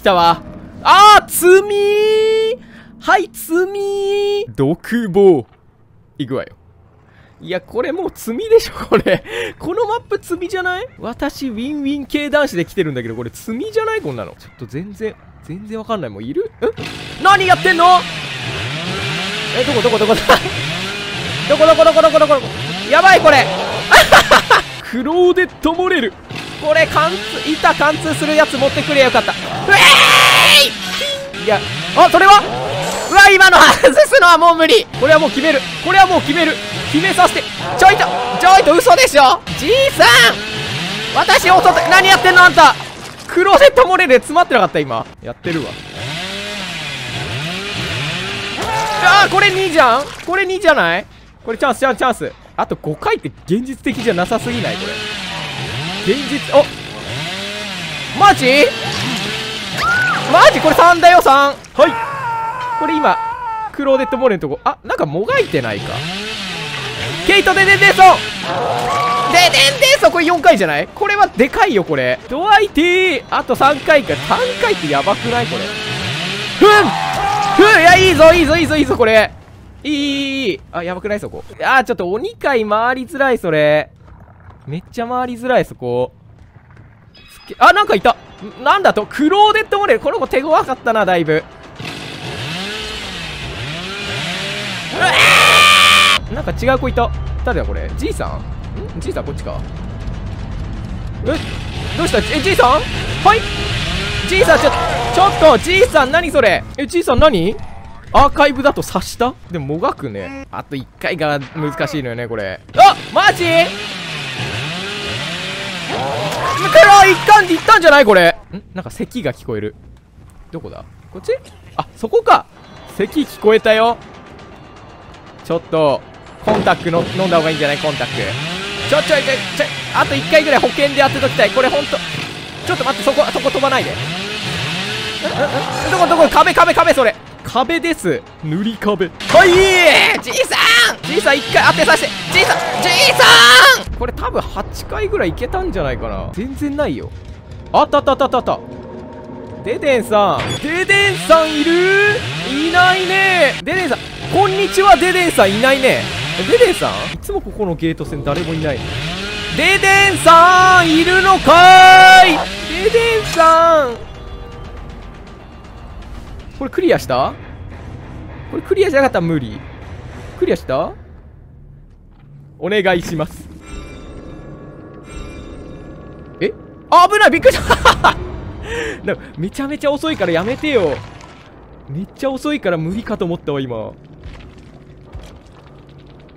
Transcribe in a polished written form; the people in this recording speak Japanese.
来たわ。あー、積みー。はい、積みー。独房。いくわよ。いや、これもう積みでしょ、これ。このマップ積みじゃない？私、ウィンウィン系男子で来てるんだけど、これ積みじゃない？こんなの。ちょっと全然わかんない。もういる？何やってんの？どこだどこやばい、これ。クローデットモレル。これ、板貫通するやつ持ってくれよかった。いや、あ、それはうわ、今の外すのはもう無理。これはもう決める。決めさせて。ちょいと嘘でしょ。じいさん、私を襲って、何やってんのあんた。クローゼットモレルで詰まってなかった？今やってるわ。あー、これ2じゃん。これ2じゃない？これチャンス。あと5回って現実的じゃなさすぎない？これ現実。お、マジこれ3だよ、3。はい、これ今クローデットモレルのとこ、あ、なんかもがいてないか。ケイトデデンデンソン、これ4回じゃない？これはでかいよ、これ。ドワイティー、あと3回か。3回ってやばくない？これ。いや、いいぞ、これ。いい。あ、やばくない？そこ。あー、ちょっと鬼回回りづらい、それ。めっちゃ回りづらい、そこ。あ、なんかいた。なんだと、クローデットモレル。この子手強かったな、だいぶ。なんか違う子いた。誰だこれ？じいさん？じいさんこっちか。どうした？じいさん？はい、じいさん、ちょっと、じいさん、何それ？じいさん何？アーカイブだと刺した？でももがくね。あと1回が難しいのよね、これ。あ、マジ？いったんじゃない？これ。なんか咳が聞こえる。どこだ？こっち？あ、そこか。咳聞こえたよ。ちょっとコンタックの飲んだ方がいいんじゃない？コンタック。ちょあと1回ぐらい保険で当てときたい。これほんとちょっと待って、そこ飛ばないで。どこ壁、それ壁です。塗り壁。はい、じいさん1回当てさせて。じいさん、これ多分8回ぐらいいけたんじゃないかな。全然ないよ。あった。デデンさんいる？いないね。デデンさん、こんにちは。デデンさんいないね。デデンさんいつもここのゲート戦誰もいない。デデンさんいるのかーい。デデンさん、これクリアした？これクリアじゃなかったら無理。クリアした？お願いします。え？あ、危ない、びっくりしたなんかめちゃめちゃ遅いからやめてよ。めっちゃ遅いから無理かと思ったわ今。